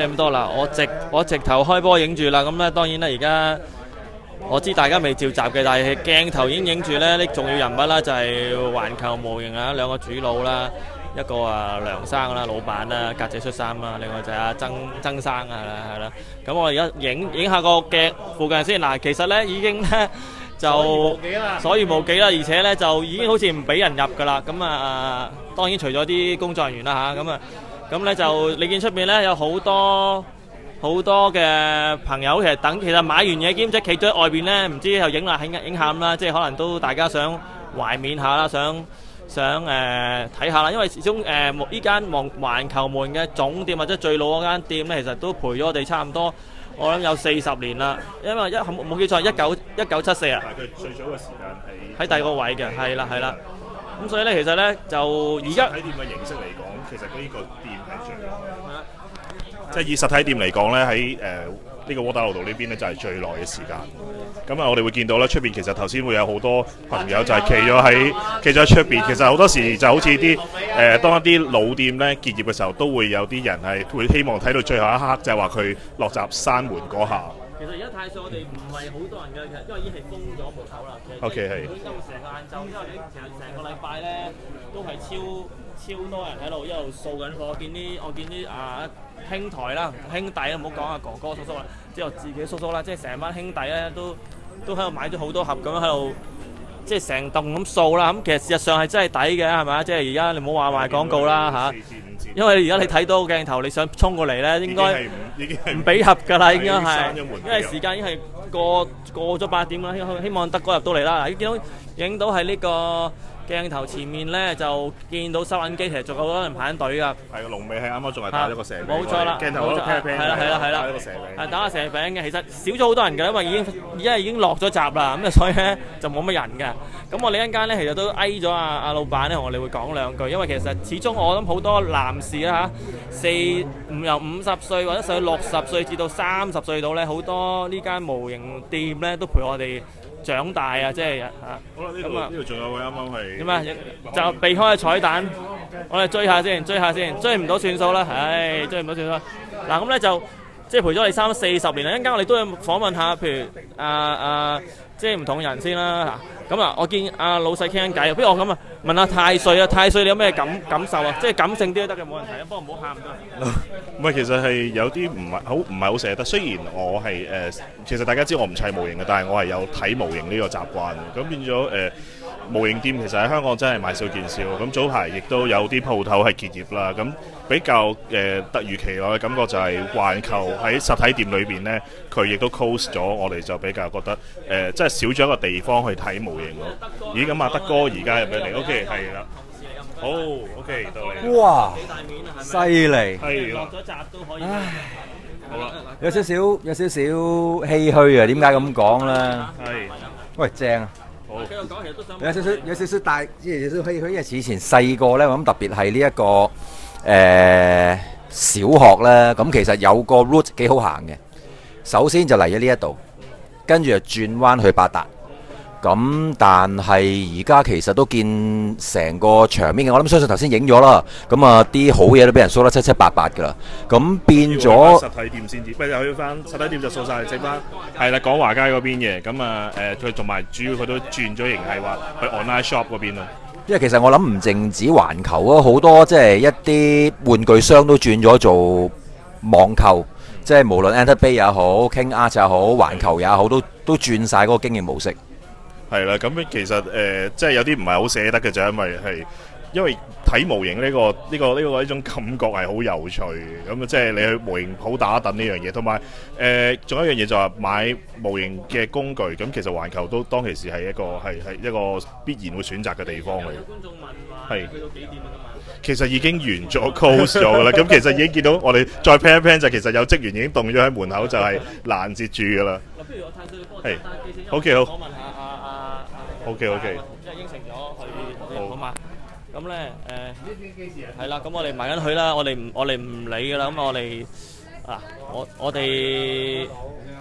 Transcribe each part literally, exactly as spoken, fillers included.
咁多啦，我直我直頭開波影住啦。咁咧當然啦，而家我知大家未召集嘅，但係鏡頭已經影住咧啲重要人物啦，就係環球模型啊兩個主腦啦，一個啊梁生啦，老闆啦，格仔恤衫啦，另外就係阿曾曾生啊，係啦。咁我而家影影下個鏡附近先。嗱，其實咧已經咧就所餘無幾啦，而且咧就已經好似唔俾人入㗎啦。咁啊，當然除咗啲工作人員啦嚇，咁啊，咁咧就你見出邊咧有好多好多嘅朋友，其實等其實買完嘢兼且企咗喺外邊咧，唔知又影啦影影下咁啦，即係可能都大家想懷緬下啦，想想誒睇下啦，因為始終誒呢間環環球門嘅總店或者最老嗰間店咧，其實都陪咗我哋差唔多，我諗有四十年啦。因為一冇記錯，一九一九七四啊。但係佢最早嘅時間喺喺第二個位嘅，係啦係啦。咁所以咧，其實咧就而家實體店嘅形式嚟講，其實呢個店係最耐。即係以實體店嚟講咧，喺誒呢個窩打老道呢邊咧就係最耐嘅時間。咁啊，我哋會見到咧出邊其實頭先會有好多朋友就係企咗喺企咗喺出邊。其實好多時就好似啲誒當一啲老店咧結業嘅時候，都會有啲人係會希望睇到最後一刻，就係話佢落閘閂門嗰下。其實而家太歲我哋唔係好多人嘅，因為已經係封咗鋪頭啦。O K 係。今日成個晏晝，因為你其實成個禮拜咧都係超超多人喺度一路掃緊貨。我見啲我見啲啊兄台啦、兄弟啦，唔好講阿哥哥叔叔啦，即係我自己叔叔啦，即係成班兄弟咧都都喺度買咗好多盒咁樣喺度，即係成棟咁掃啦。咁其實事實上係真係抵嘅，係咪啊？即係而家你唔好話賣廣告啦嚇。因為而家你睇到鏡頭，你想衝過嚟咧，應該唔俾合㗎啦，應該係，因為時間已經係過過咗八點啦。希望德哥入到嚟啦。嗱，見到影到係呢個鏡頭前面咧，就見到收銀機，其實仲有好多人排緊隊㗎。係個龍尾係啱啱仲係打咗個蛇餅。冇錯啦，鏡頭嗰度 pair pair 係啦係啦係啦，打咗個蛇餅。係打個蛇餅嘅，其實少咗好多人㗎，因為已經而家已經落咗閘啦，咁啊所以咧就冇乜人㗎。咁我哋一陣間咧，其實都翳咗阿阿老闆咧，同我哋會講兩句，因為其實始終我諗好多男士啦嚇，四五由五十歲或者上六十歲至到三十歲度咧，好多呢間模型店咧都陪我哋長大啊，即係嚇。好啦，呢度呢度仲有個啱啱係點啊？就避開彩蛋，我哋追下先，追下先，追唔到算數啦，唉，追唔到算數。嗱咁咧就即係陪咗你三四十年啦，一陣間我哋都要訪問下，譬如啊啊，即係唔同人先啦。咁啊，我見阿老細傾緊偈，不如我咁啊問下太歲啊，太歲你有咩感感受啊？即係感性啲都得嘅，冇問題啊，不過唔好喊得。唔係，其實係有啲唔係好唔係好捨得。雖然我係誒，其實大家知我唔砌模型嘅，但係我係有睇模型呢個習慣嘅。咁變咗誒，模型店其實喺香港真係買少見少。咁早排亦都有啲鋪頭係結業啦。咁比較誒突如其來嘅感覺就係環球喺實體店裏邊咧，佢亦都 close 咗，我哋就比較覺得誒，即係少咗一個地方去睇模型咯。咦，咁啊，德哥而家入咗嚟 ，OK 係啦。好 ，OK 到你。哇！犀利。係落咗閘都可以。唉，好啦。有少少有少少唏噓啊！點解咁講咧？係。喂，正啊！好。有少少有少少大，即係有少少唏噓，因為以前細個咧，我諗特別係呢一個誒小學咧，咁其實有個 route 幾好行嘅。首先就嚟咗呢一度，跟住就轉彎去八達。咁但係而家其實都見成個場面嘅，我諗相信頭先影咗啦。咁啊啲好嘢都俾人掃得七七八八㗎啦。咁變咗實體店先至，不如去翻實體店就掃晒，剩翻係啦，廣華街嗰邊嘅。咁啊誒，佢同埋主要佢都轉咗型係話去 online shop 嗰邊咯。因為其實我諗唔淨止環球啊，好多即係一啲玩具商都轉咗做網購，即係無論 Enterbay 也好 King Art 也好，環球也好，都都轉晒嗰個經營模式。係啦，咁其實誒、呃，即係有啲唔係好捨得嘅，就因為係因為睇模型呢、呢個呢、呢個呢、呢個呢種感覺係好有趣嘅。咁即係你去模型鋪打躉呢樣嘢，同埋誒仲有一樣嘢就係買模型嘅工具。咁其實環球都當其時係一個係係一個必然會選擇嘅地方嚟。有觀眾問話，去到幾點啊？其實已經完咗 close 咗㗎啦。咁其實已經見到我哋再 plan 一 plan 就其實有職員已經凍咗喺門口，就係攔截住㗎啦。嗱，不如我太歲幫我單機先。OK 好。我問下阿阿 OK OK。即係應承咗去好嘛？咁咧誒係啦，咁我哋埋緊佢啦，我哋唔我哋唔理㗎啦。咁我哋啊，我我哋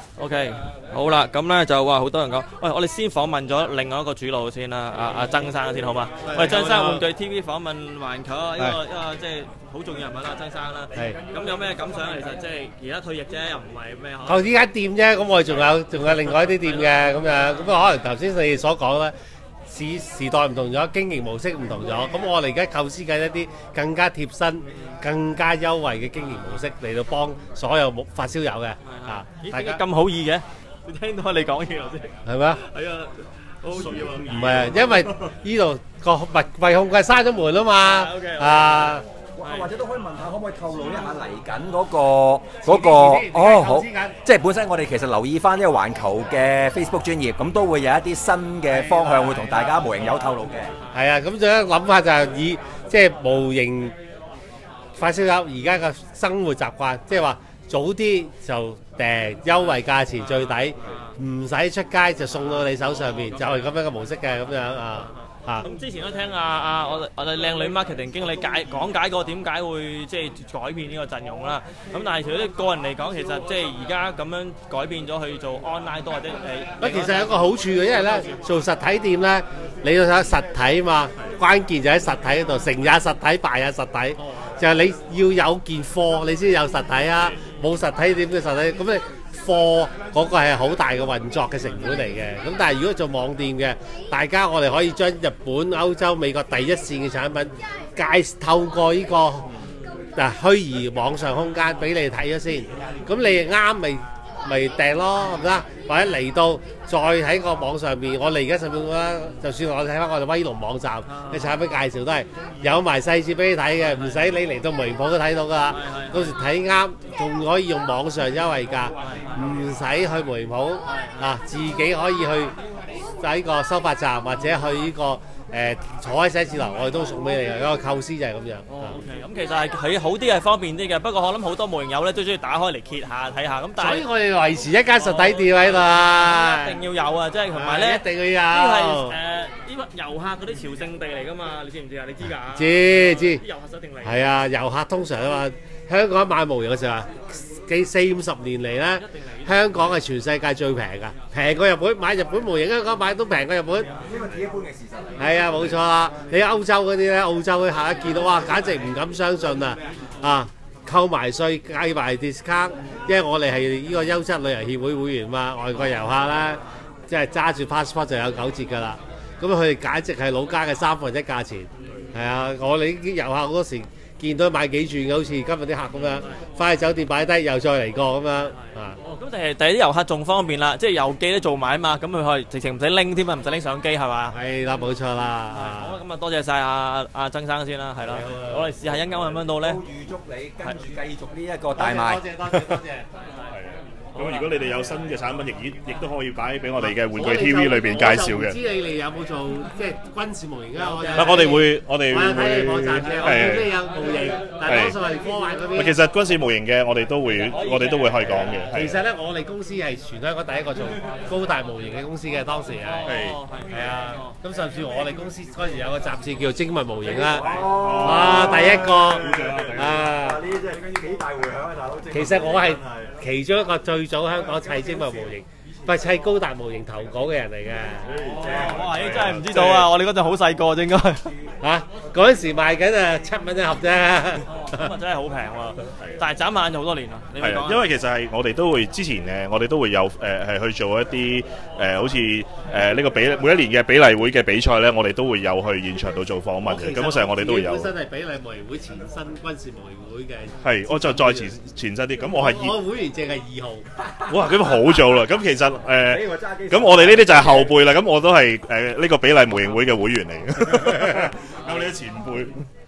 OK，好啦，咁咧就話好多人講，喂，我哋先訪問咗另外一個主腦先啦，阿阿曾生先好嘛？喂，曾生玩具 T V 訪問環球啊，呢個一個即係好重要人物啦，曾生啦。係。咁有咩感想？其實即係而家退役啫，又唔係咩。 頭先間店啫，咁我哋仲有仲有另外一啲店嘅，咁樣咁啊，可能頭先你哋所講咧。時時代唔同咗，經營模式唔同咗，咁我哋而家構思緊一啲更加貼身、更加優惠嘅經營模式嚟到幫所有發燒友嘅啊！大家咁好意嘅，聽到你講嘢頭先， 係咪啊？ 係啊，好意喎。 唔係啊，因為呢度個物櫃控櫃閂咗門啊嘛，啊！ 或者都可以問下，可唔可以透露一下嚟緊嗰個嗰個哦好，即係本身我哋其實留意翻呢個環球嘅 Facebook 專頁，咁都會有一啲新嘅方向會同大家模型友透露嘅。 係啊，咁仲有諗法就係以即係模型發燒友而家嘅生活習慣，即係話早啲就訂優惠價錢最抵，唔使出街就送到你手上邊，就係咁樣嘅模式嘅咁樣啊。 咁之前都聽阿阿我我哋靚女 marketing 經理解講解過點解會即係改變呢個陣容啦。咁但係除咗個人嚟講，其實即係而家咁樣改變咗去做 online 多或者誒。 喂，其實有個好處嘅，因為咧做實體店咧，你要睇實體嘛，關鍵就喺實體嗰度，成也實體，敗也實體，就係你要有件貨，你先有實體啊。冇實體店嘅實體，咁你。貨嗰個係好大嘅運作嘅成本嚟嘅，咁但係如果做網店嘅，大家我哋可以將日本、歐洲、美國第一線嘅產品介透過呢個嗱虛擬網上空間俾你睇咗先，咁你啱咪咪訂咯，係咪啊？或者嚟到再喺個網上邊，我哋而家甚至咧，就算我哋睇翻我哋威龍網站嘅產品介紹都係有埋細節俾你睇嘅，唔使你嚟到模型鋪都睇到噶啦。到時睇啱，仲可以用網上優惠價，唔使去模型鋪啊，自己可以去喺個收發站或者去呢個。誒坐喺寫字樓，我哋都送俾你嘅，嗰個構思就係咁樣。 哦 ，OK，咁其實係佢好啲係方便啲嘅，不過我諗好多模型友咧都中意打開嚟揭下睇下，咁但係所以我哋維持一間實體店喺度啊， 一定要有啊，即係同埋咧， 一定要有。 呢係誒呢個遊客嗰啲朝聖地嚟㗎嘛，你知唔知啊？你知㗎？ 知知。 啲遊客實定嚟。 係啊，遊客通常啊嘛，香港買模型嘅時候，幾四五十年嚟咧，香港係全世界最平㗎，平過日本買日本模型，香港買都平過日本。呢個鐵一般嘅事實嚟。 係啊，冇錯啦。你歐洲嗰啲咧，澳洲嗰啲客一見到哇，簡直唔敢相信啊！啊，扣埋稅計埋 discount， 因為我哋係呢個優質旅遊協會會員嘛，外國遊客咧，即係揸住 passport 就有九折㗎啦。咁佢哋簡直係老家嘅三分一價錢。係啊，我哋啲遊客好多時。見到買幾轉嘅，好似今日啲客咁樣，翻去酒店擺低，又再嚟過咁樣啊！ 哦，咁但係第啲遊客仲方便啦，即係郵寄都做埋啊嘛，咁佢可以直情唔使拎添啊，唔使拎相機係嘛？ 係啦，冇錯啦。 好，咁啊多謝曬阿阿曾生先啦，係啦，我哋試下一陣間揾到咧。 預祝你跟住繼續呢一個大賣。 多謝多謝多謝。 咁如果你哋有新嘅產品，亦亦都可以擺俾我哋嘅玩具 T V 裏邊介紹嘅。 唔知你哋有冇做即係軍事模型啊？ 嗱，我哋會我哋會睇網站嘅，我見你有模型，但係多數係科幻嗰邊。 其實軍事模型嘅，我哋都會我哋都會可以講嘅。 其實咧，我哋公司係全香港第一個做高大模型嘅公司嘅，當時係係啊。咁甚至我哋公司嗰時有個雜誌叫做精密模型啦。哇！第一個啊！ 呢啲真係幾大迴響啊，大佬！ 其實我係其中一個最早香港砌精密模型，唔係砌高達模型投稿嘅人嚟嘅。 哇！真係唔知道啊！我哋嗰陣好細個應該嚇，嗰陣時賣緊啊七蚊一盒啫。 咁啊真係好平喎！但係眨眼就好多年啦。 係啊，因為其實係我哋都會之前誒，我哋都會有誒係去做一啲誒，好似誒呢個比每一年嘅比例會嘅比賽咧，我哋都會有去現場度做訪問嘅。咁嗰時我哋都會有。 本身係比例模型會前身軍事模型會嘅。 係，我就再前前身啲。咁我係我會員證係二號。 哇！咁好早啦。咁其實誒，咁我哋呢啲就係後輩啦。咁我都係誒呢個比例模型會嘅會員嚟嘅。有你啲前輩。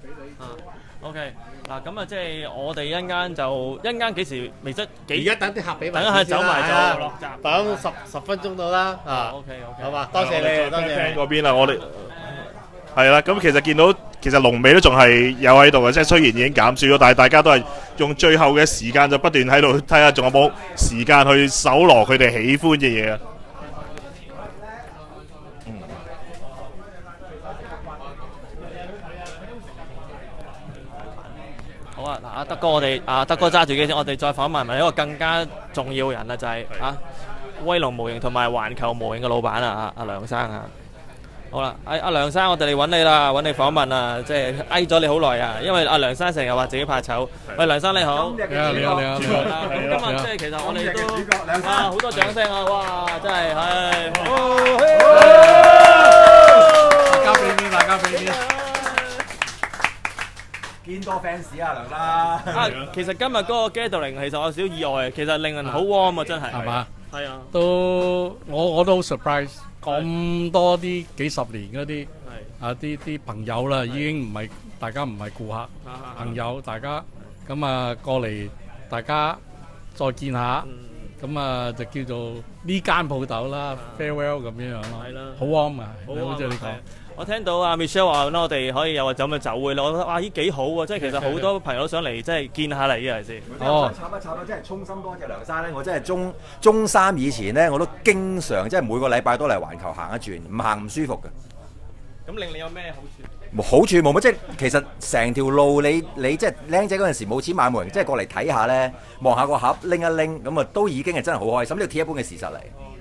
OK。嗱咁啊，即係我哋一陣間就一陣間幾時未得幾？ 而家等啲客俾埋， 等下走埋就落閘， 等十十分鐘到啦。啊 ，OK OK， 好嘛，多謝你，多謝你嗰邊啦，我哋係啦。咁其實見到其實龍尾都仲係有喺度嘅，即係雖然已經減少咗，但係大家都係用最後嘅時間就不斷喺度睇下仲有冇時間去搜羅佢哋喜歡嘅嘢啊。 好啊，嗱阿德哥，我哋阿德哥揸住機先，我哋再訪問埋一個更加重要嘅人啊，就係、是、啊威龍模型同埋環球模型嘅老闆啊，阿阿梁生啊。好啦，阿阿梁生，我哋嚟揾你啦，揾你訪問啊，即係翳咗你好耐啊，因為阿梁生成日話自己怕醜。喂，梁生你好， 你好你好你好你好。 咁今日即係其實我哋都啊好多掌聲啊，哇！真係係， 大家俾面，大家俾面。 見多 fans 啊，梁生。 啊，其實今日嗰個 gathering 其實我有少少意外，其實令人好 warm 啊，真係。 係嘛？ 係啊。 都我我都好 surprise，咁多啲幾十年嗰啲啊啲啲朋友啦，已經唔係大家唔係顧客，朋友大家咁啊過嚟，大家再見下，咁啊就叫做呢間鋪頭啦 ，farewell 咁樣樣咯，好 warm 啊，好似你講。 我聽到阿 Michelle 話我哋可以有個咁嘅酒會咯，我覺得哇，咦幾好喎！即係其實好多朋友都想嚟，即係見下你嘅係先。 哦，插一插啊！真係衷心多謝梁生咧，我真係中中三以前咧，我都經常即係每個禮拜都嚟環球行一轉，唔行唔舒服嘅。 咁令你有咩好處？ 冇好處冇乜，即係其實成條路你你即係僆仔嗰陣時冇錢買模型，即係過嚟睇下咧，望下個盒拎一拎，咁啊都已經係真係好開心，呢個鐵一般嘅事實嚟。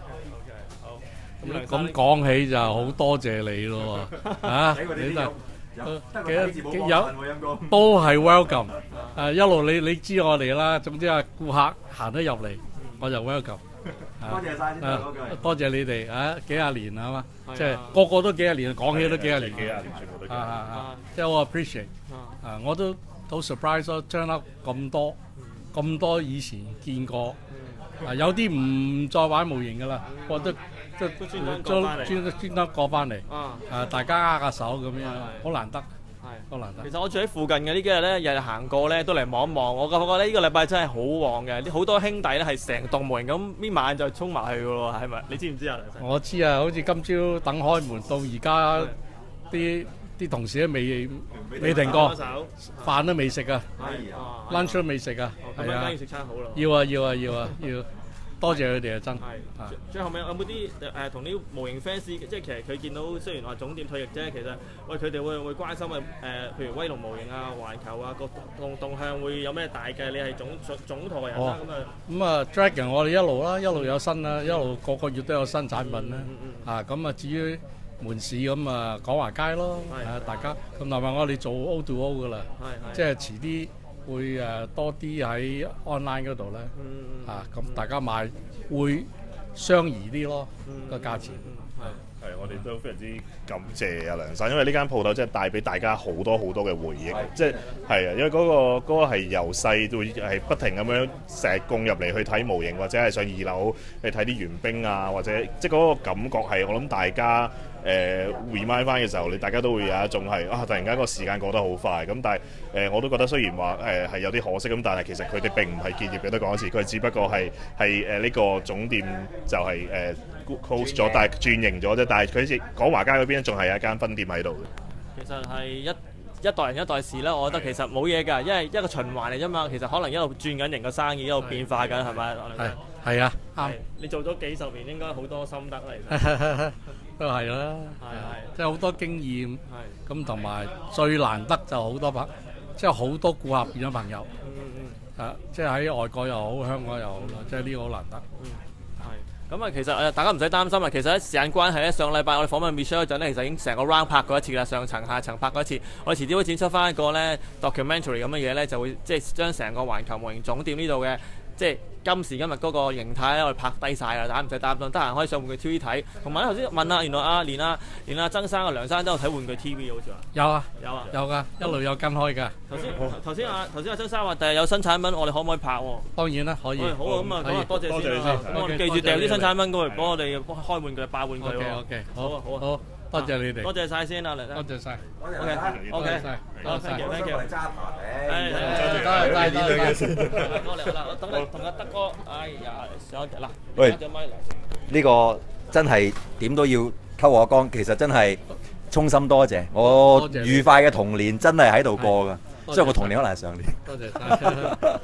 咁講起就好多謝你咯喎，啊，你就有都係 welcome，誒一路你你知我哋啦，總之啊顧客行得入嚟我就 welcome。 多謝曬先嗰句。 多謝你哋啊，幾廿年啊嘛，即係個個都幾廿年，講起都幾廿年。幾廿年全部都。啊啊啊！即係我 appreciate，啊我都好 surprise 咯，將得咁多咁多以前見過，啊有啲唔再玩模型㗎啦，我都。即係專專專登過翻嚟，誒大家握下手咁樣，好難得，好難得。 其實我住喺附近嘅呢幾日咧，日日行過咧都嚟望一望，我覺覺得呢個禮拜真係好旺嘅，啲好多兄弟咧係成棟模型咁搣埋眼就衝埋去㗎喎，係咪？你知唔知啊？ 我知啊，好似今朝等開門到而家，啲啲同事都未未停過，飯都未食啊 ，lunch 都未食啊， 係啊，要食餐好咯。 要啊要啊要啊要。多謝佢哋啊，真係。 最後尾有冇啲誒同啲模型 fans，即係其實佢見到雖然話總店退役啫，其實喂佢哋會會關心嘅誒，譬如威龍模型啊、環球啊個動動向會有咩大嘅？你係總總台人啦，咁啊。咁啊 ，Dragon 我哋一路啦，一路有新啦，一路個個月都有新產品啦。啊，咁啊至於門市咁啊，廣華街咯，啊大家咁同埋我哋做 O to O 噶啦，即係遲啲。會誒多啲喺 online 嗰度咧，啊咁大家買會相宜啲咯個價錢。 係，我哋都非常之感謝阿梁生，因為呢間鋪頭真係帶俾大家好多好多嘅回憶，即係係啊，因為嗰個嗰個係由細會係不停咁樣成日供入嚟去睇模型，或者係上二樓去睇啲援兵啊，或者即係嗰個感覺係我諗大家。誒 remind 翻嘅時候，你大家都會有一種係啊，突然間個時間過得好快咁，但係誒、呃、我都覺得雖然話誒係有啲可惜咁，但係其實佢哋並唔係結業嘅，都講一次，佢只不過係係誒呢個總店就係、是、誒、呃、close 咗，但係轉型咗啫。但係佢好似廣華街嗰邊仲係有一間分店喺度嘅。 其實係一一代人一代事啦，我覺得其實冇嘢㗎，因為一個循環嚟啫嘛。其實可能一路轉緊型嘅生意，一路變化緊，係咪？ 係係啊，啱。 你做咗幾十年，應該好多心得啦，其實。 都係啦，即係好多經驗，咁同埋最難得就好多朋，即係好多顧客變咗朋友，啊，即係喺外國又好，香港又好啦，即係呢個好難得。 係，咁啊，其實誒大家唔使擔心啊，其實咧時間關係咧，上禮拜我哋訪問 Michelle 嗰陣咧，其實已經成個 round 拍過一次啦，上層下層拍過一次，我哋遲啲會剪出翻一個咧 documentary 咁嘅嘢咧，就會即係將成個環球模型總店呢度嘅。即係今時今日嗰個形態咧，我哋拍低晒啦，大家唔使擔心。得閒可以上玩具 T V 睇。同埋咧，頭先問啊，原來啊，連啊，連啊曾生啊、梁生都有睇玩具 T V 好似話。 有啊， 有啊， 有㗎，一路有跟開㗎。 頭先頭先啊，頭先阿曾生話，第日有新產品，我哋可唔可以拍喎？ 當然啦，可以。 好啊，咁啊，咁啊，多謝先啦。咁我哋記住訂啲新產品過嚟幫我哋開玩具、爆玩具喎。 OK OK，好啊好啊，好。多謝你哋， 多謝晒先啊，梁生。 多謝晒。 OK OK，好，thank you，thank you。係係係，多謝多謝多謝。 我嚟啦，我等你同阿德哥，哎呀，上一嗱， 喂，呢個真係點都要溝我光，其實真係衷心多謝，我愉快嘅童年真係喺度過㗎，雖然我童年可能係上年。多謝晒，多謝。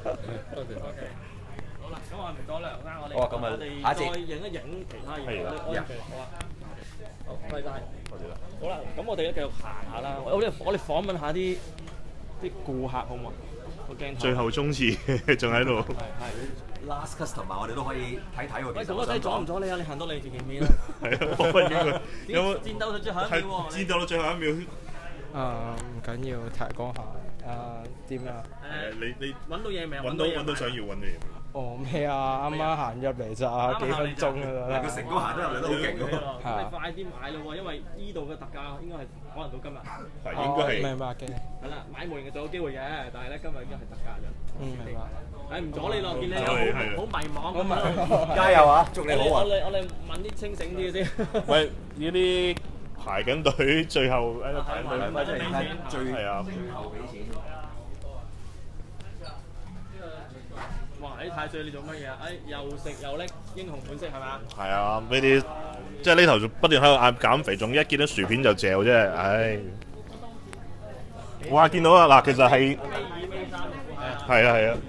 好啦，咁我唔阻梁生，我哋我哋再影一影其他嘢。好啊。好，多謝晒。好啦，咁我哋咧繼續行下啦。我哋我哋訪問下啲啲顧客好唔好？ 最後衝刺仲喺度。 last customer 我哋都可以睇睇喎。 喂，哥哥仔阻唔阻你啊？你行到你前面啦。 係啊，我應該有冇戰鬥到最後一秒喎？ 戰鬥到最後一秒。 誒唔緊要，睇講下誒點啊？ 誒你你揾到嘢未？ 揾到揾到想要揾嘅嘢。 哦咩啊？啱啱行入嚟咋，幾分鐘㗎啦。 佢成功行得入嚟都好勁喎。 你快啲買咯喎，因為呢度嘅特價應該係可能到今日。 係應該係。 明白嘅。 係啦，買模型嘅仲有機會嘅，但係咧今日已經係特價啫。 嗯，明白。 誒唔阻你咯，見你好好迷茫咁啊！ 加油啊！祝你好我啊！ 哋我哋問啲清醒啲嘅先。 喂，呢啲排緊隊，最後誒排緊隊， 咪即係最係啊！ 後俾錢。 哇！啲太歲你做乜嘢啊？誒又食又拎，英雄本色係嘛？ 係啊，呢啲即係呢頭不斷喺度嗌減肥，仲一見到薯片就嚼啫，唉！哇，見到啊嗱，其實係係啊係啊。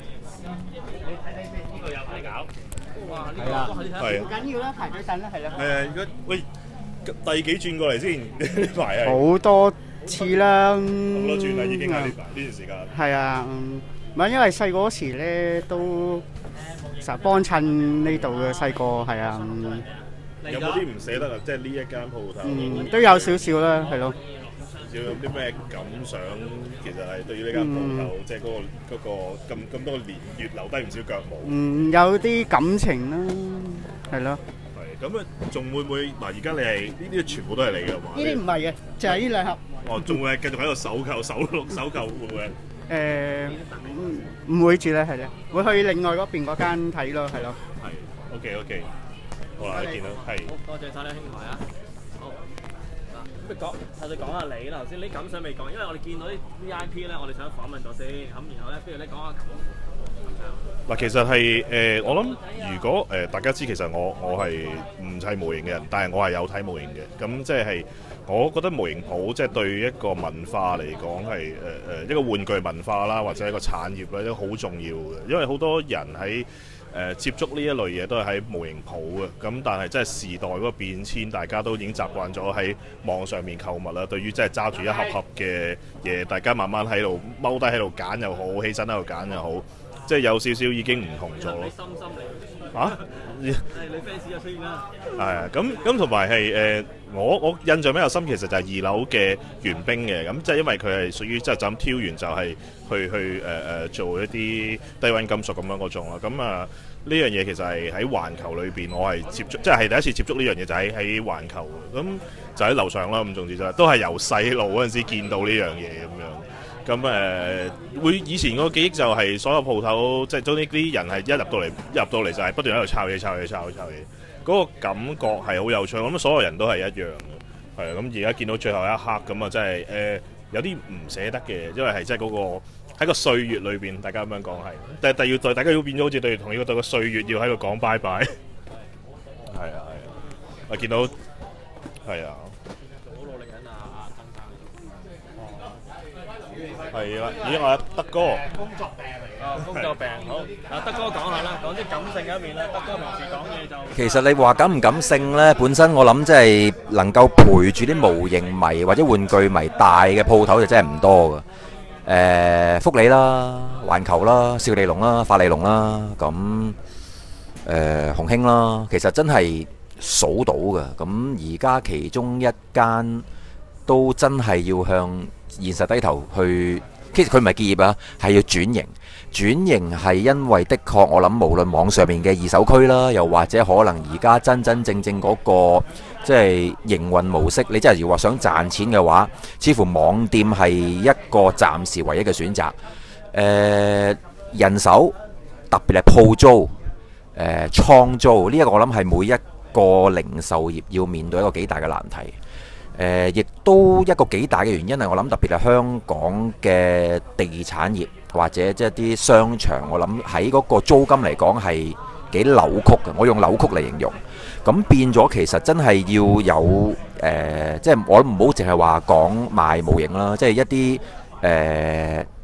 哇！呢係啊個係唔緊要啦，排隊等啦，係啦。 係啊，如果喂第幾轉過嚟先？呢排係好多次啦。 好多轉啦，已經係呢排呢段時間。 係啊，嗯，唔係因為細個嗰時咧都成日幫襯呢度嘅細個，係啊，嗯有冇啲唔捨得啊？即係呢一間鋪頭， 嗯，都有少少啦，係咯。 有啲咩感想？其實係對於呢間鋪頭，即係嗰個嗰個咁咁多年月留低唔少腳毛。 嗯，有啲感情啦，係咯。 係咁啊，仲會唔會嗱？而家你係呢啲全部都係你㗎嘛？ 呢啲唔係嘅，就係呢兩盒。 哦，仲會係繼續喺度搜購、搜錄、搜購會唔會？ 誒，唔唔會住咧，係咧，會去另外嗰邊嗰間睇咯，係咯。 係，OK OK，好啦，見到係。 好多謝晒你兄台啊！好嗱，咁講，我哋講下你啦。頭先你感想未講，因為我哋見到啲 V I P 咧，我哋想訪問咗先。咁然後咧，不如你講下感想。 嗱，其實係誒、呃，我諗如果誒、呃、大家知，其實我我係唔砌模型嘅人，但係我係有睇模型嘅。咁即係我覺得模型鋪即係對一個文化嚟講係誒誒一個玩具文化啦，或者一個產業咧都好重要嘅。因為好多人喺誒、呃、接觸呢一類嘢都係喺模型鋪嘅。咁但係即係時代嗰個變遷，大家都已經習慣咗喺網上面購物啦。對於即係揸住一盒盒嘅嘢，大家慢慢喺度踎低喺度揀又好，起身喺度揀又好。即係有少少已經唔同咗。 你心心嚟啊？ 係你 fans 就出現啦。 係啊，咁咁同埋係誒，我我印象比較深，其實就係二樓嘅玄冰嘅，咁即係因為佢係屬於即係就咁挑完就係去去誒誒、呃、做一啲低溫金屬咁樣嗰種啦。咁啊呢樣嘢其實係喺環球裏邊，我係接觸，即係係第一次接觸呢樣嘢，就喺喺環球，咁就喺樓上啦。咁總之就係都係由細路嗰陣時見到呢樣嘢咁樣。咁誒、呃、會以前個記憶就係所有鋪頭，即係總之啲人係一入到嚟，一入到嚟就係不斷喺度抄嘢、抄嘢、抄嘢、抄嘢，嗰、那個感覺係好有趣。我諗所有人都係一樣嘅，係啊。咁而家見到最後一刻咁啊，真係誒有啲唔捨得嘅，因為係即係嗰個喺個歲月裏邊，大家咁樣講係，但係但要對大家要變咗好似對同呢個對個歲月要喺度講拜拜。係啊係啊，我見到係啊。係啦，咦我德哥， 工作病嚟㗎，工作病好。嗱，德哥講下啦，講啲感性嘅一面啦。德哥平時講嘢就其實你話感唔感性呢？本身我諗即係能夠陪住啲模型迷或者玩具迷大嘅鋪頭就真係唔多㗎。誒，福利啦、環球啦、少利龍啦、法利龍啦，咁誒紅興啦，其實真係數到㗎。咁而家其中一間都真係要向現實低頭去，其實佢唔係結業啊，係要轉型。轉型係因為的確，我諗無論網上面嘅二手區啦，又或者可能而家真真正正嗰個即係營運模式，你真係要話想賺錢嘅話，似乎網店係一個暫時唯一嘅選擇。誒，人手特別係鋪租、誒倉租呢一個，我諗係每一個零售業要面對一個幾大嘅難題。誒，亦都一個幾大嘅原因係我諗特別係香港嘅地產業或者即係啲商場，我諗喺嗰個租金嚟講係幾扭曲嘅。我用扭曲嚟形容，咁變咗其實真係要有誒，即係我唔好淨係話講賣模型啦，即係一啲誒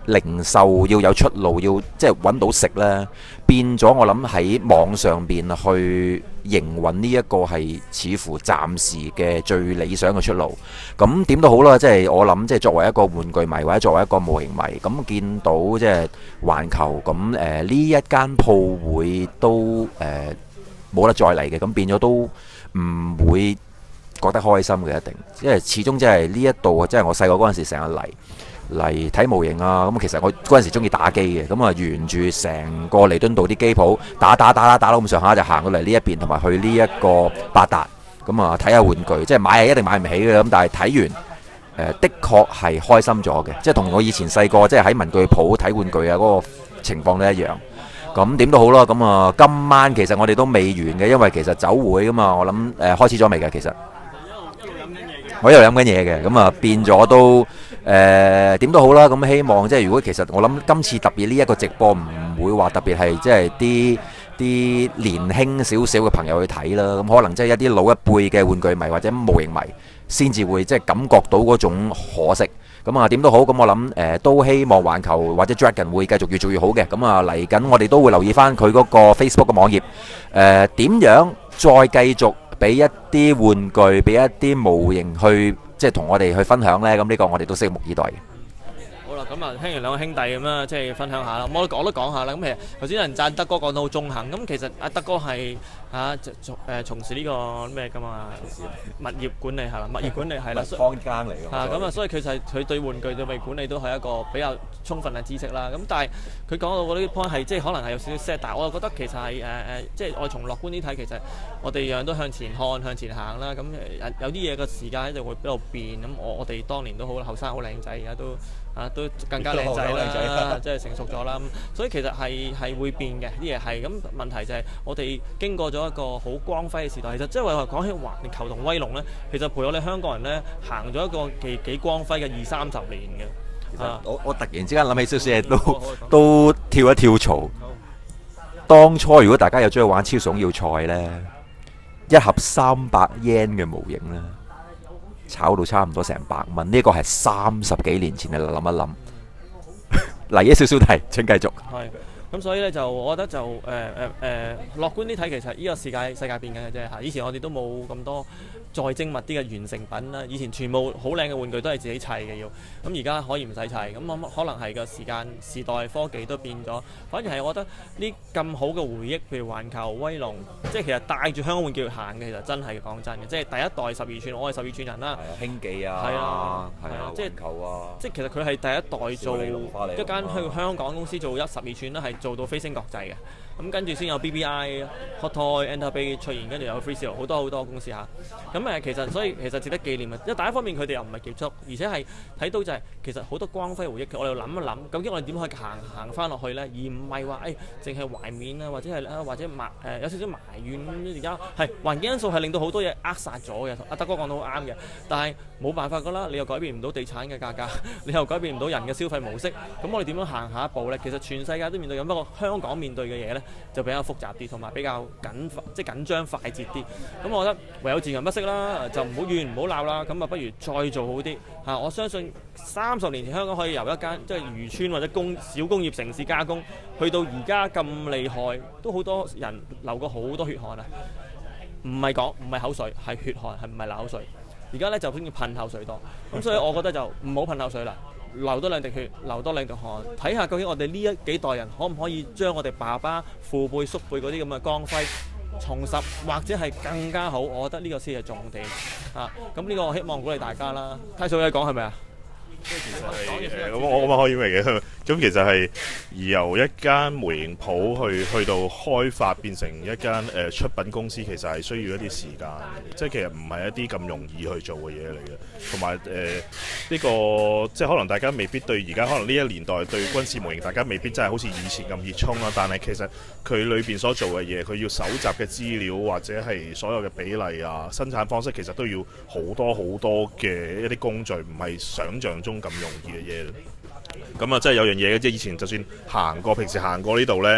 零售要有出路，要即係揾到食呢，變咗我諗喺網上邊去營運呢一個係似乎暫時嘅最理想嘅出路。咁點都好啦，即係我諗即係作為一個玩具迷或者作為一個模型迷，咁見到即係環球咁誒呢一間鋪會都誒冇得再嚟嘅，咁變咗都唔會覺得開心嘅一定，因為始終即係呢一度即係我細個嗰陣時成日嚟。嚟睇模型啊！咁其實我嗰陣時中意打機嘅，咁啊沿住成個彌敦道啲機鋪打打打打打到咁上下，就行到嚟呢一邊，同埋去呢一個百達，咁啊睇下玩具，即係買係一定買唔起嘅，咁但係睇完誒、呃、的確係開心咗嘅，即係同我以前細個即係喺文具鋪睇玩具啊嗰個情況都一樣。咁點都好啦，咁啊今晚其實我哋都未完嘅，因為其實酒會㗎嘛，我諗誒、呃、開始咗未嘅其實。我一路飲緊嘢嘅，咁啊變咗都誒點都好啦。咁希望即係如果其實我諗今次特別呢一個直播唔會話特別係即係啲啲年輕少少嘅朋友去睇啦。咁可能即係一啲老一輩嘅玩具迷或者模型迷先至會即係感覺到嗰種可惜。咁啊點都好，咁我諗誒都希望環球或者 Dragon 會繼續越做越好嘅。咁啊嚟緊我哋都會留意翻佢嗰個 Facebook 嘅網頁誒點樣再繼續俾一啲玩具，俾一啲模型去，即係同我哋去分享呢。咁呢個我哋都拭目以待嘅。 好啦，咁啊聽完兩個兄弟咁啦，即係分享下啦。我都我都講下啦。咁其實頭先有人讚德哥講到好中肯，咁其實阿德哥係啊從誒從事呢個咩噶嘛？物業管理係嘛？物業管理係啦， 坊間嚟㗎。 啊咁啊，所以其實佢對玩具對物管理都係一個比較充分嘅知識啦。咁但係佢講到嗰啲 point 係即係可能係有少少 set，但係我又覺得其實係誒誒，即係我從樂觀啲睇，其實我哋樣樣都向前看、向前行啦。咁有啲嘢個時間一定會喺度變。咁我我哋當年都好後生好靚仔，而家都啊都更加靚仔啦，即係成熟咗啦。所以其實係係會變嘅啲嘢係。咁問題就係我哋經過咗一個好光輝嘅時代。其實即係話講起環球同威龍咧，其實陪我哋香港人咧行咗一個幾幾光輝嘅二三十年嘅。 啊、我我突然之間諗起少少嘢，都都跳一跳槽。當初如果大家有中意玩超爽要塞咧，一盒三百 yen 嘅模型咧，炒到差唔多成百蚊。呢個係三十幾年前嘅，諗一諗。嚟一少少題，請繼續。 係。咁所以咧就，我覺得就誒誒誒樂觀啲睇，其實呢個世界世界變緊嘅啫嚇。以前我哋都冇咁多再精密啲嘅完成品啦。以前全部好靚嘅玩具都係自己砌嘅要。咁而家可以唔使砌，咁可能係個時間時代科技都變咗。反而係我覺得呢咁好嘅回憶，譬如環球威龍，即係其實帶住香港玩具行嘅，其實真係講真嘅，即係第一代十二寸，我係十二寸人啦。 興記啊， 係啊， 係啊， 即係球啊， 即係其實佢係第一代做一間去香港公司做一十二寸啦，係做到飛升國際嘅。咁跟住先有 B B I、Hot Toy、Enterbay 出現，跟住有 Freestyle 好多好多公司嚇。咁誒其實所以其實值得紀念啊！因為第一方面佢哋又唔係結束，而且係睇到就係、是、其實好多光輝回憶。我哋要諗一諗，究竟我哋點可以行行翻落去咧？而唔係話誒淨係懷緬啊，或者係啊或者埋誒、呃、有少少埋怨。而家係環境因素係令到好多嘢扼殺咗嘅。阿德哥講到好啱嘅，但係冇辦法㗎啦，你又改變唔到地產嘅價格，你又改變唔到人嘅消費模式。咁我哋點樣行下一步咧？其實全世界都面對緊，不過香港面對嘅嘢咧就比較複雜啲，同埋比較緊即係緊張快捷啲。咁我覺得唯有自強不息啦，就唔好怨唔好鬧啦。咁啊，不如再做好啲嚇。我相信三十年前香港可以由一間即係漁村或者工小工業城市加工，去到而家咁厲害，都好多人流過好多血汗啊！唔係講唔係口水，係血汗，係唔係流口水？而家咧就好似噴口水多。咁所以我覺得就唔好噴口水啦。流多兩滴血，流多兩滴汗，睇下究竟我哋呢一幾代人可唔可以將我哋爸爸、父輩、叔輩嗰啲咁嘅光輝重拾，或者係更加好？我覺得呢個先係重點啊！咁呢個我希望鼓勵大家啦。太少嘢講係咪啊？ 即係其實係誒，咁我我可以明嘅。咁其實係由一間模型鋪去去到開發變成一間誒、呃、出品公司，其實係需要一啲時間。即係其實唔係一啲咁容易去做嘅嘢嚟嘅。同埋誒呢個即係可能大家未必對而家可能呢一年代對軍事模型，大家未必真係好似以前咁熱衷啦。但係其實佢裏邊所做嘅嘢，佢要搜集嘅資料或者係所有嘅比例啊、生產方式，其實都要好多好多嘅一啲工序，唔係想像中咁容易嘅嘢。咁啊，真係有樣嘢嘅，即係以前就算行過，平時行過呢度呢，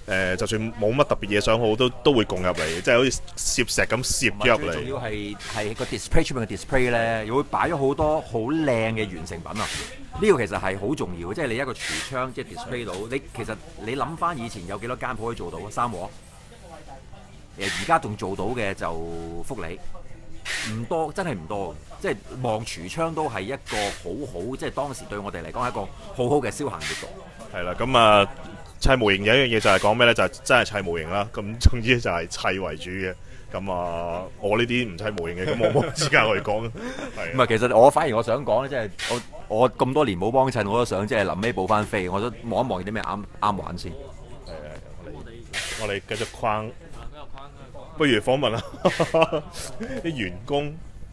誒，就算冇乜特別嘢想好，都都會共入嚟，即係好似攝石咁攝咗入嚟。 最重要係係個 display 出面嘅 display 咧，又會擺咗好多好靚嘅完成品啊！呢個其實係好重要嘅，即係你一個櫥窗即係 display 到，你其實你諗翻以前有幾多間鋪可以做到啊？三和誒，而家仲做到嘅就福利，唔多，真係唔多。即係望櫥窗都係一個好好，即係當時對我哋嚟講係一個好好嘅消閒活動。 係啦，咁啊砌模型有一樣嘢就係講咩咧？就係、是、真係砌模型啦。咁總之就係砌為主嘅。咁啊，我呢啲唔砌模型嘅，咁我冇資格去講。係唔係，其實我反而我想講咧，即係我我咁多年冇幫襯，我都想即係臨尾補翻飛，我都望一望有啲咩啱啱玩先。 係啊，我哋我哋繼續框，不如訪問下啲員工。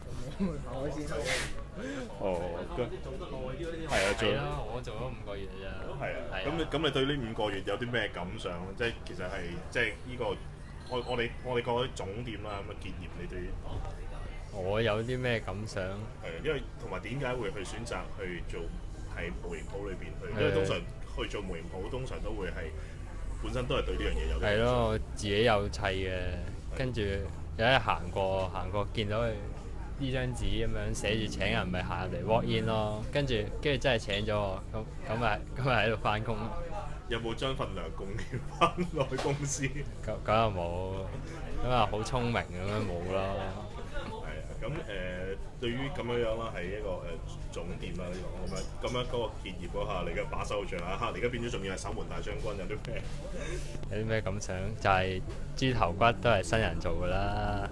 哦，係啊，做我做咗五個月啫。 係啊，咁你咁你對呢五個月有啲咩感想？即係其實係即係呢個我我哋我哋講啲總店啦，咁嘅結業，你對我有啲咩感想？ 係啊，因為同埋點解會去選擇去做喺模型鋪裏邊去？因為通常去做模型鋪，通常都會係本身都係對呢樣嘢有。 係咯，我自己有砌嘅，跟住有一行過行過見到佢。呢張紙咁樣寫住請人，咪行入嚟 walk in 咯，跟住跟住真係請咗我，咁咁咪咁咪喺度翻工。 有冇將份糧貢獻翻落去公司？ 咁咁又冇，咁啊好聰明咁樣冇咯。 係啊，咁誒、呃、對於咁樣樣啦，係一個誒、呃、總店啦，呢個咁樣咁樣嗰個結業嗰下，你嘅把手掌啊，你而家變咗仲要係守門大將軍，有啲咩？ 有啲咩感想？就係、是、豬頭骨都係新人做㗎啦。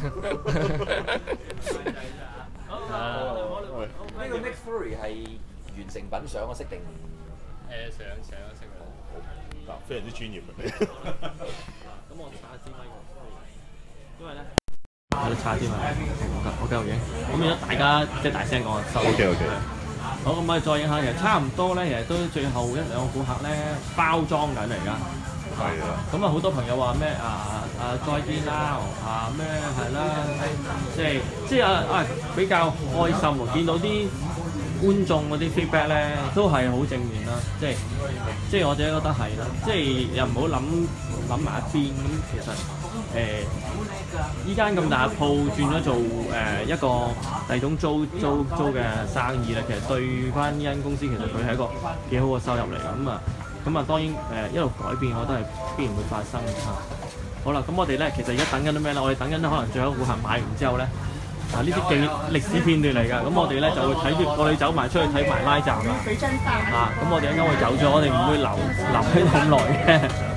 呢個 Nick Fury 係完成品上咗色定？ 誒上上咗色啦。 嗱，非常之專業嘅你。 咁我哋打下支咪喎，因為咧有啲差啲嘛。我繼續影。咁變咗大家即係大聲講就收。 O K O K。 好，咁我哋再影下，其實差唔多咧，其實都最後一兩個顧客咧包裝緊嚟㗎。 係啊。 咁啊，好多朋友話咩啊啊再見啦，啊咩係啦，即係即係啊啊比較開心喎，見到啲觀眾嗰啲 feedback 咧都係好正面啦，即係即係我自己覺得係啦，即係又唔好諗諗埋一邊咁，其實誒依間咁大嘅鋪轉咗做誒、呃、一個第二種租租租嘅生意咧，其實對翻呢間公司其實佢係一個幾好嘅收入嚟㗎，咁啊咁啊當然誒、呃、一路改變，我覺得係必然會發生嘅嚇。好啦，咁我哋咧其實而家等緊啲咩咧？我哋等緊可能最後顧客買完之後咧。啊！呢啲記歷史片段嚟㗎，咁我哋咧就會睇住，我哋走埋出去睇埋拉站啦。啊！咁我哋一陣會走咗，我哋唔會留留喺度咁耐嘅。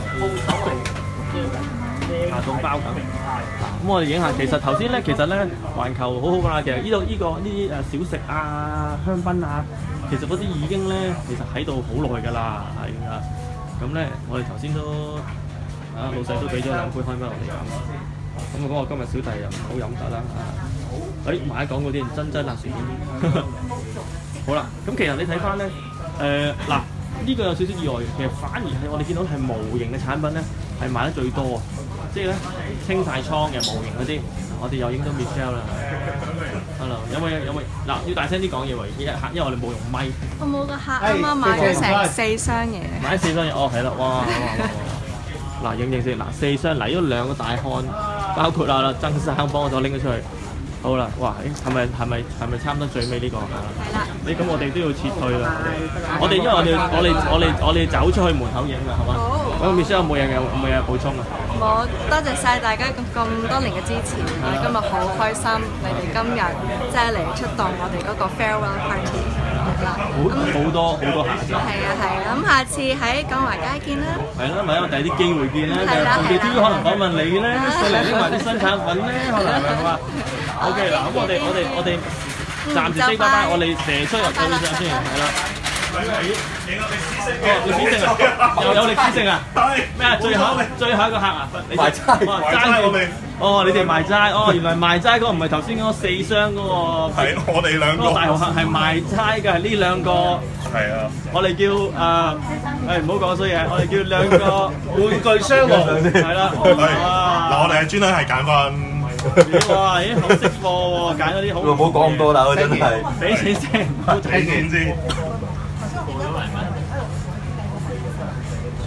啊，仲包緊。咁我哋影下，其實頭先咧，其實咧環球好好㗎啦。其實呢度呢個呢啲誒小食啊、香檳啊，其實嗰啲已經咧其實喺度好耐㗎啦，係啊。咁咧，我哋頭先都啊老細都俾咗兩杯香檳我哋飲。咁我講我今日小弟又唔好飲得啦。誒買廣告啲真真辣薯片。好啦，咁其實你睇翻咧，誒嗱呢個有少少意外嘅，其實反而係我哋見到係模型嘅產品咧係賣得最多啊！即係咧清晒倉嘅模型嗰啲，我哋又影到 Michelle 啦。Hello，有冇有冇嗱要大聲啲講嘢喎？因為因為我哋冇用咪。 我冇個客啱啱買咗成四箱嘢。 買四箱嘢，哦係啦，哇哇哇！嗱影影先，嗱四箱嚟咗兩個大漢，包括啊啦曾生幫我再拎咗出去。好啦，哇！誒係咪係咪係咪差唔多最尾呢個？ 係啦。 你咁我哋都要撤退啦。我哋因為我哋我哋我哋我哋走出去門口影啊，係嘛？咁 Michelle 有冇嘢有冇嘢補充啊？ 冇，多謝晒大家咁咁多年嘅支持，我哋今日好開心，你哋今日即係嚟出動我哋嗰個 farewell party 啦。 好好多好多下次。 係啊係啊，咁下次喺廣華街見啦。 係啦，咪因為第啲機會見啦，就係同地 T V 可能訪問你咧，上嚟拎埋啲新產品咧，可能係嘛？O K 嗱，咁我哋我哋我哋暫時 say bye bye，我哋射出入去先，係啦。哦，歷史性啊，又有歷史性啊？咩啊？最後最後一個客啊？ 賣齋， 賣齋我哋。 哦，你哋賣齋，哦，原來賣齋嗰個唔係頭先嗰個四箱嗰個。 係我哋兩個。 嗰個大豪客係賣齋嘅，係呢兩個。 係啊。我哋叫誒，誒唔好講衰嘢，我哋叫兩個玩具商王，係啦。 嗱，我哋係專登係揀翻。 哇！咦，好識貨喎，揀咗啲好。 唔好講咁多啦，真係。 俾錢先，唔好睇錢先。 我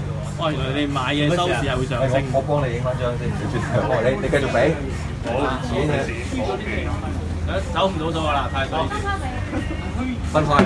哦，原來你買嘅收視係會上升。 我幫你影翻張先，你轉頭。哦，你你繼續俾。 好， 錢嘅。 走唔到數啦，太多。 分開。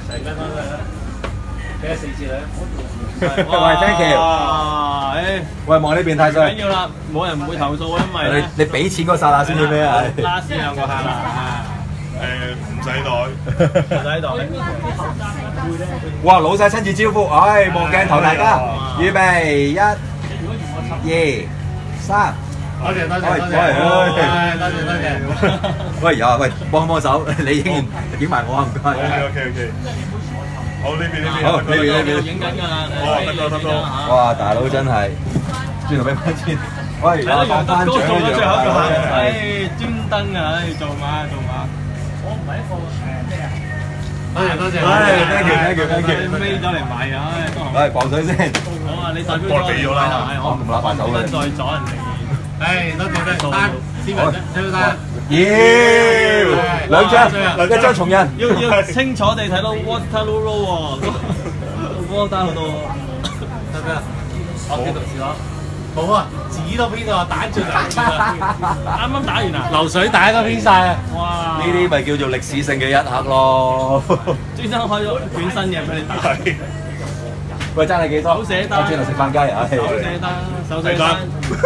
俾咗四折啦。 喂 ，thank you。 誒， 喂，望呢邊太唔歲。 緊要啦，冇人唔會投訴，因為咧你你俾錢嗰剎那先至咩啊？ 拉先兩個客啦。 誒唔使袋， 唔使袋。 哇！老細親自招呼，唉，望鏡頭大家，預備一、二、三。 多謝多謝喂多謝， 喂唉多謝多謝。 喂，有啊，喂，幫幫手，你影完影埋我啊，唔該。 OK OK OK。好呢邊呢邊。 好呢邊呢邊。 影緊㗎啦。 哦，得多得多。 哇！大佬真係，轉頭俾翻錢。喂， 係咯，楊德高做咗最後一個客， 係。 唉，專登啊，唉，做馬做馬。我唔係一個誒咩啊？ 多謝多謝。 唉 ，thank you，thank you，thank you。 飛咗嚟買啊！唉，都好。 喂，磅水先。 好啊，你代表咗俾咗啦， 係我唔揦把手嘅。 再阻人哋。 唉，多謝多謝。單，斯文啫，張單。 妖，兩張，一張重印。 要要清楚地睇到 Waterloo Road 喎，Waterloo 度。 得唔得啊？我叫同事攞。冇啊，指到邊度啊？打盡打盡啊！ 啱啱打完啊！ 流水打到邊晒啊！ 哇！ 呢啲咪叫做歷史性嘅一刻咯。 專登開咗卷新嘢俾你打。 喂，爭你幾多？ 手寫單。 我轉頭食飯雞啊！ 手寫單，手寫單。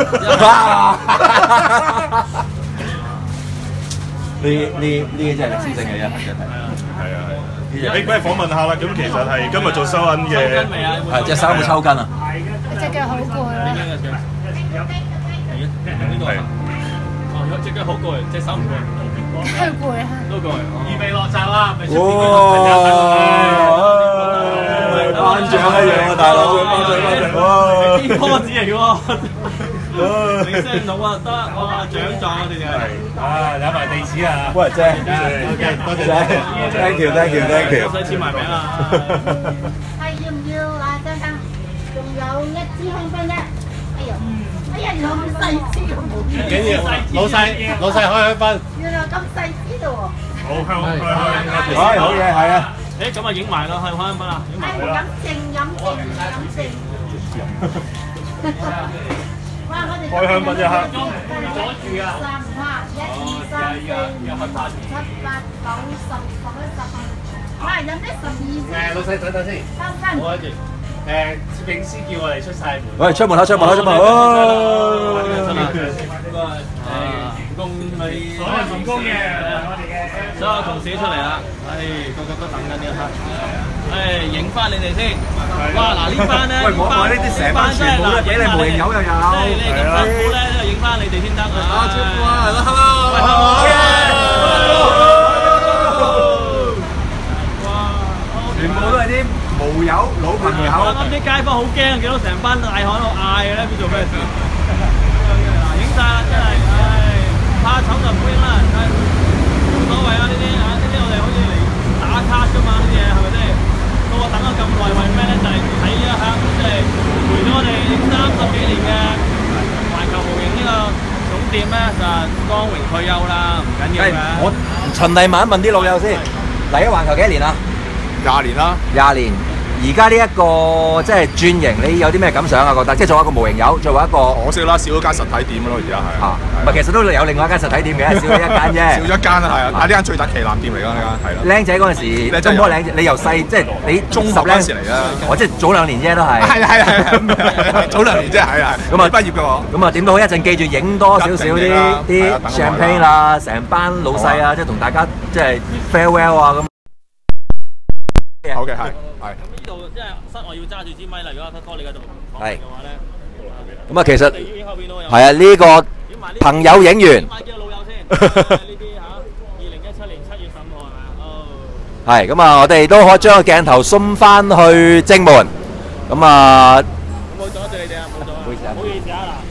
呢呢呢啲真係歷史性嘅一刻，真係。 係啊係。誒，不如訪問下啦。咁其實係今日做收銀嘅。 抽筋未啊？ 係隻手有冇抽筋啊？ 隻腳好攰啊！ 點樣嘅腳？呢度啊？哦，如果隻腳好攰，隻手唔攰。 太攰啊！ 都攰。 預備落閘啦，咪出邊哇！頒獎一樣啊，大佬！頒獎頒獎！哇！ 邊波子嚟喎？你聲到啊，得哇獎狀啊，你哋係。 啊，有埋地址啊！ 喂，正 ，OK，多謝 ，thank you，thank you，thank you。 唔使簽埋名啊！ 係要唔要啊？張生，仲有一支香檳啫。哎呀，哎呀，原來咁細支嘅冇。 唔緊要，老細老細開香檳。 原來咁細支嘅喎。 好香香香。 係好嘢，係啊。 誒咁啊，影埋啦，係開香檳啊，影埋。 係飲剩飲剩飲剩。哇！我哋開香檳一刻。 阻住啊！ 三下，一二三四五六七八九十十一十二。哇！飲得十二支。 誒，老細等等先。 香檳。 冇跟住。誒，攝影師叫我哋出晒門。 喂，出門口，出門口，出門口！ 員工咪所有員工嘅，我哋嘅所有同事出嚟啦，唉，個個都等緊呢一刻，唉，影翻你哋先。哇！嗱呢班咧， 喂，我我呢啲成班全部都俾你無形友又有， 即係你咁辛苦咧，都係影翻你哋先得啊！ 打招呼啊，hello， 哇！ 全部都係啲無友老朋友。 咁啲街坊好驚，見到成班大漢喺度嗌嘅咧，邊做咩事？嗱，影晒啦，真係，唉，怕醜就唔好影啦，冇所謂啊！呢啲啊，呢啲我哋好似嚟打卡㗎嘛，呢啲嘢係咪先？到我等咗咁耐，為咩咧？就係睇一下，即係陪咗我哋三十幾年嘅環球模型呢個總店咧，就光榮退休啦，唔緊要嘅。 我循例問一問啲老友先，嚟咗環球幾多年啊？ 廿年啦， 廿年。而家呢一個即係轉型，你有啲咩感想啊？覺得即係作為一個模型友，作為一個可惜啦，少咗間實體店咯，而家係。 啊，唔係其實都有另外一間實體店嘅，少咗一間啫。 少咗一間啊，係啊，但係呢間最大旗艦店嚟㗎，呢間係啦。 僆仔嗰陣時，中波僆仔，你由細即係你中學嗰陣時嚟啦。 我即係早兩年啫，都係。 係係係，早兩年啫，係係。咁啊，畢業嘅我。 咁啊，點都好，一陣記住影多少少啲啲 champagne 啦，成班老細啊，即係同大家即係 farewell 啊咁。 好嘅，係係。 呢度即係室外要揸住支咪啦，如果阿哥你喺度講嘅話咧。 咁啊，其實係啊，呢個朋友影完。 買幾個老友先？呢啲嚇，二零一七年七月十五號係咪啊？哦。 係咁啊，我哋都可以將個鏡頭鬆翻去正門。咁啊。 冇阻住你哋啊！冇阻。唔好意思啊嗱。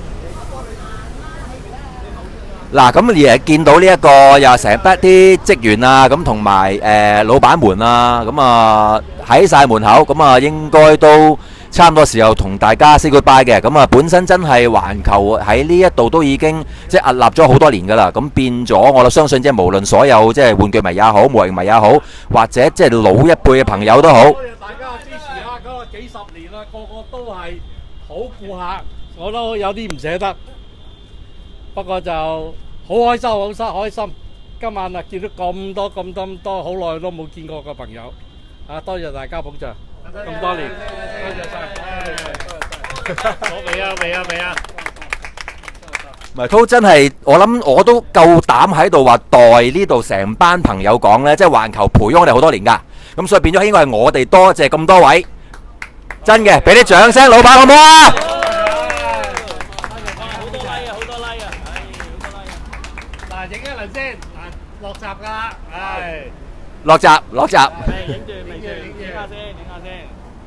嗱，咁而係見到呢一個又成班啲職員啊，咁同埋誒老闆們啊，咁啊喺曬門口，咁啊應該都差唔多時候同大家 say goodbye 嘅。咁啊本身真係環球喺呢一度都已經即係屹立咗好多年㗎啦。咁變咗，我就相信即係無論所有即係玩具迷也好，模型迷也好，或者即係老一輩嘅朋友都好。 多謝大家支持啊！嗰個幾十年啦，個個都係好顧客，我都有啲唔捨得。不過就好開心，好心開心。今晚啊，見到咁多咁多咁多，好耐都冇見過嘅朋友，啊，多謝大家捧場咁多年，多謝晒。 我未啊，未啊，未啊！ 唔係都真係，我諗我都夠膽喺度話代呢度成班朋友講咧，即係環球陪咗我哋好多年㗎，咁所以變咗應該係我哋多謝咁多位，真嘅，俾啲掌聲，老闆好唔好啊？ 嗱，影一輪先，嗱，落閘㗎啦，係。 落閘，落閘。 影住，影住，影下先，影下先。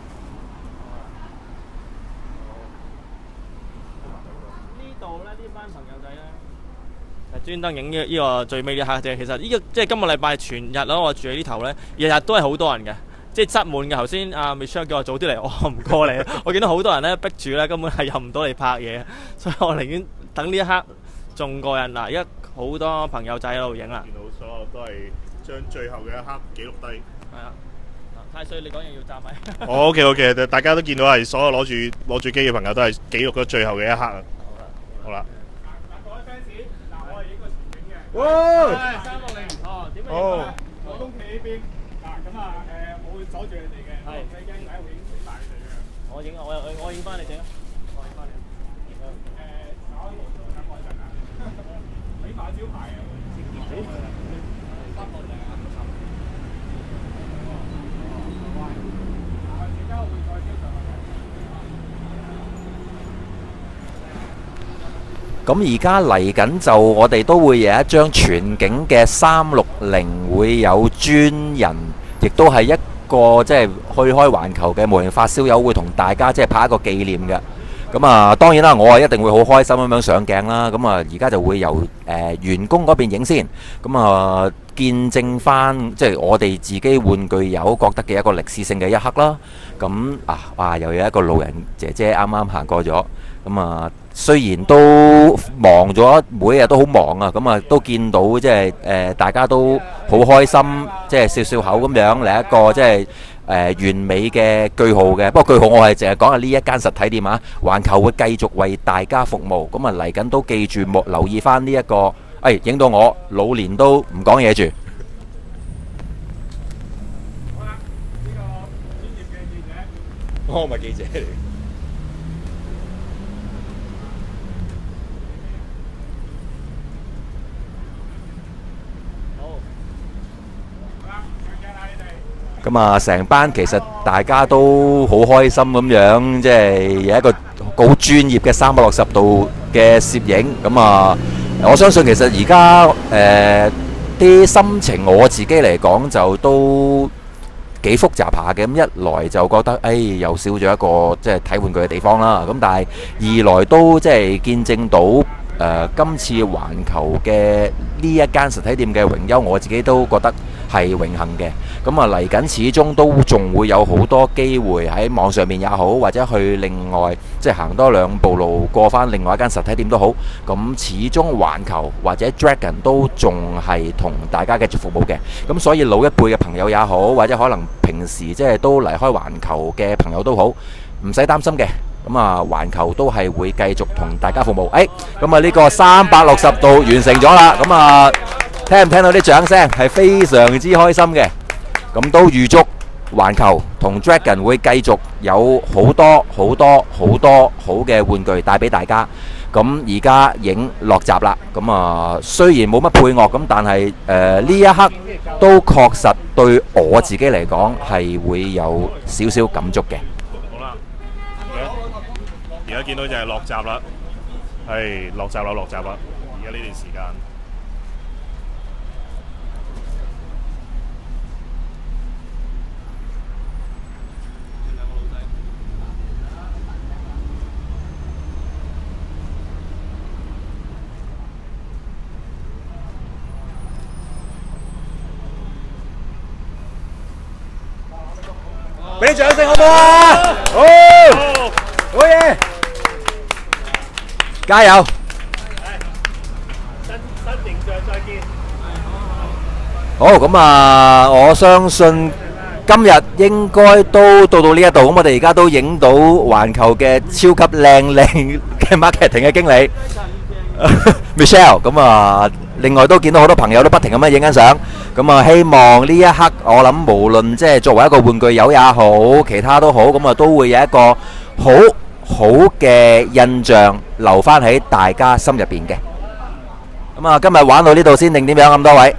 呢度咧，呢班朋友仔咧，專登影呢呢個最尾呢刻啫。其實呢個即係今個禮拜全日咯，我住喺呢頭咧，日日都係好多人嘅，即係塞滿嘅。頭先阿 Michelle 叫我早啲嚟，我唔過嚟，我見到好多人咧逼住咧，根本係入唔到嚟拍嘢，所以我寧願等呢一刻仲過癮嗱，而家好多朋友仔喺度影啦。 見到所有都係將最後嘅一刻記錄低。 係啊，太歲你講嘢要揸咪。 哦 ，OK OK， 大家都見到係所有攞住攞住機嘅朋友都係記錄咗最後嘅一刻啊。好啦。各位 fans， 嗱我係影個全景嘅。哇！三六零，哦，點樣影啊？我東企呢邊，嗱咁啊誒，我會阻住你哋嘅，係，唔使驚，我會影死埋你哋嘅。我影我我我影翻你哋啊！我影翻你。誒，稍後等我一陣啊。俾馬招牌啊！三六零啊！ 咁而家嚟緊就我哋都會有一張全景嘅三六零，會有專人，亦都係一個即係去開環球嘅模型發燒友，會同大家即係拍一個紀念嘅。咁啊，當然啦，我係一定會好開心咁樣上鏡啦。咁啊，而家就會由誒、呃、員工嗰邊影先。咁啊，見證翻即係我哋自己玩具友覺得嘅一個歷史性嘅一刻啦。咁啊，哇！又有一個老人姐姐啱啱行過咗。咁啊，雖然都忙咗，每日都好忙啊。咁啊，都見到即係誒大家都好開心，即係笑笑口咁樣嚟一個即係。誒、呃、完美嘅句號嘅，不過句號我係淨係講下呢一間實體店啊，環球會繼續為大家服務，咁啊嚟緊都記住莫留意翻呢一個，誒影到我老年都唔講嘢住。 好啦，呢個專業嘅記者，我唔係記者嚟。 咁啊，成班其實大家都好開心咁樣，即係有一個好專業嘅三百六十度嘅攝影。咁啊，我相信其實而家誒啲心情，我自己嚟講就都幾複雜下嘅。咁一來就覺得，誒又少咗一個即係睇玩具嘅地方啦。咁但係二來都即係見證到誒今次環球嘅呢一間實體店嘅榮休，我自己都覺得係榮幸嘅。咁啊嚟緊始終都仲會有好多機會喺網上面也好，或者去另外即係行多兩步路過返另外一間實體店都好。咁始終環球或者 Dragon 都仲係同大家繼續服務嘅。咁所以老一輩嘅朋友也好，或者可能平時即係都離開環球嘅朋友都好，唔使擔心嘅。咁啊，環球都係會繼續同大家服務。誒，咁啊呢個三百六十度完成咗啦。咁啊，聽唔聽到啲掌聲？係非常之開心嘅。咁都預祝環球同 Dragon 會繼續有好多好多好多好嘅玩具帶俾大家。咁而家影落閘啦。咁啊，雖然冇乜配樂，咁但係誒呢一刻都確實對我自己嚟講係會有少少感觸嘅。 而家見到就係落閘啦，係落閘啦，落閘啦！而家呢段時間， 俾啲掌聲好唔好啊？好，好嘢！加油！ 新新形象再見。 好咁啊！我相信今日應該都到到呢一度，咁我哋而家都影到環球嘅超級靚靚嘅 marketing 嘅經理 Michelle， 咁啊，另外都見到好多朋友都不停咁樣影緊相，咁啊，希望呢一刻我諗無論即係作為一個玩具友也好，其他都好，咁啊都會有一個好好嘅印象留翻喺大家心入邊嘅。咁啊，今日玩到呢度先定點樣咁多位？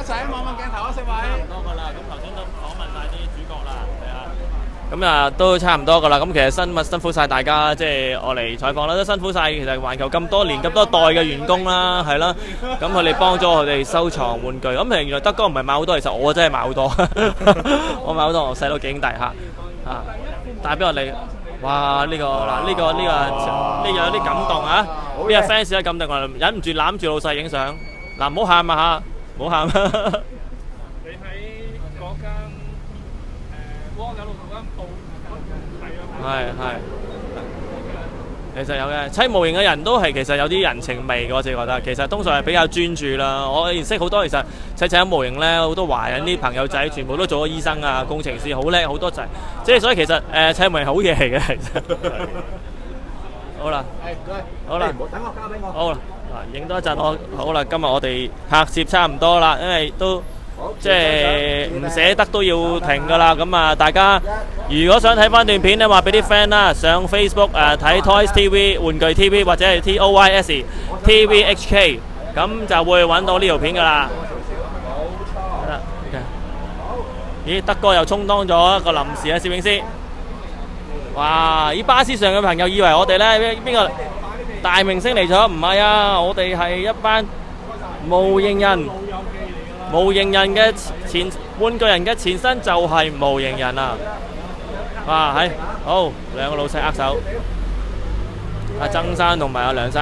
咁啊，都差唔多噶啦。咁其實辛辛苦晒大家，即係我嚟採訪啦，都辛苦晒。其實環球咁多年咁多代嘅員工啦，係啦，咁佢哋幫咗我哋收藏玩具。咁其實原來德哥唔係買好多，其實我真係買好多。我買好多，我細佬幾兄弟嚇啊，帶俾我哋。哇！呢個嗱，呢個呢個呢個有啲感動啊！呢個 fans 有感動，我忍唔住攬住老細影相。嗱，唔好喊啊嚇，唔好喊。 你喺嗰間誒汪有路嗰間鋪睇啊？ 係係，其實有嘅，砌模型嘅人都係其實有啲人情味嘅，我自己覺得。其實通常係比較專注啦。我認識好多其實砌砌模型咧，好多華人啲朋友仔全部都做咗醫生啊、工程師，好叻好多仔。即係所以其實誒砌模型好嘢嚟嘅，其實。好啦，好啦， 等我交俾我。 好啦，嗱，影多一陣我好啦。今日我哋拍攝差唔多啦，因為都。即係唔捨得都要停噶啦，咁啊大家如果想睇翻段片咧，話俾啲 friend 啦，上 Facebook 誒睇 Toys T V 玩具 T V 或者係 T O Y S T V H K， 咁就會揾到呢條片噶啦。冇錯。咦，德哥又充當咗一個臨時嘅攝影師。哇！咦，巴士上嘅朋友以為我哋咧邊個大明星嚟咗？唔係啊，我哋係一班模型人。模型人嘅前玩具人嘅前身就係模型人啊！哇，係好兩個老細握手，阿曾生同埋阿梁生。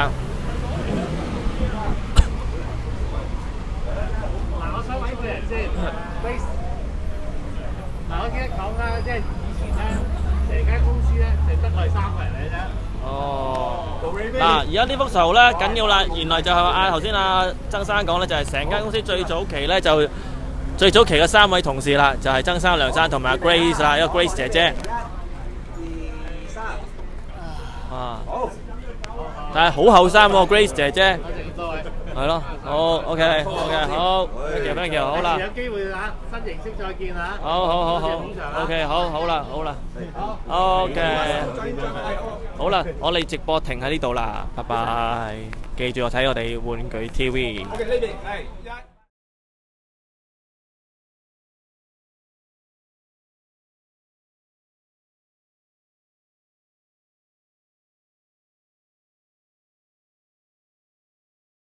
嗱，我想揾個人先。嗱，我記得講啦，即係以前咧，成間公司咧就得我哋三個人嚟啫。哦。嗱，而家呢幅圖咧緊要啦，原來就係阿頭先阿曾生講咧，就係成間公司最早期咧就最早期嘅三位同事啦，就係曾生、梁生同埋阿 Grace 啦，一個 Grace 姐姐。一、二、三。啊。好。但係好後生喎 ，Grace 姐姐。多謝咁多位。係咯，好 ，OK，OK，好 ，thank you，thank you，好啦。有機會啊，新形式再見啊。好好好好 ，OK，好好啦，好啦。好 ，OK。好啦，我哋直播停喺呢度啦，拜拜。記住我睇我哋玩具 T V。OK，呢邊係一。